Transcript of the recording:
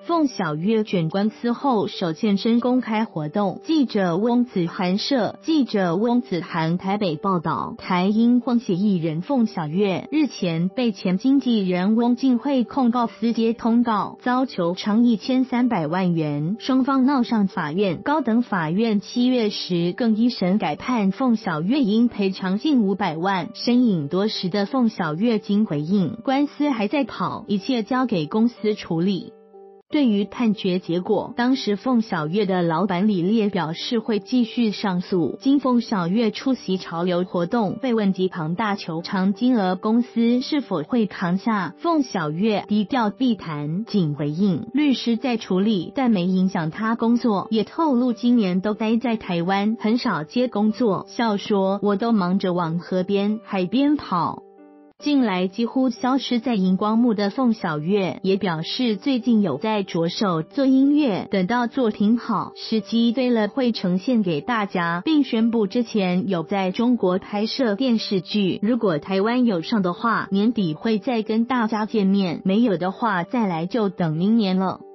凤小岳卷官司后首现身公开活动，记者翁子涵台北报道，台英凤协艺人凤小岳日前被前经纪人翁敬惠控告私接通告，遭求偿1300万元，双方闹上法院。高等法院7月10更一审改判凤小岳应赔偿近500万。身影多时的凤小岳经回应，官司还在跑，一切交给公司处理。对于判决结果，当时凤小岳的老板李烈表示会继续上诉。经凤小岳出席潮流活动，被问及庞大求偿金额，公司是否会扛下，凤小岳低调避谈，仅回应律师在处理，但没影响他工作，也透露今年都待在台湾，很少接工作，笑说我都忙着往河边、海边跑。近来几乎消失在荧光幕的凤小岳也表示，最近有在着手做音乐，等到作品好，时机对了会呈现给大家，并宣布之前有在中国拍摄电视剧，如果台湾有上的话，年底会再跟大家见面，没有的话再来就等明年了。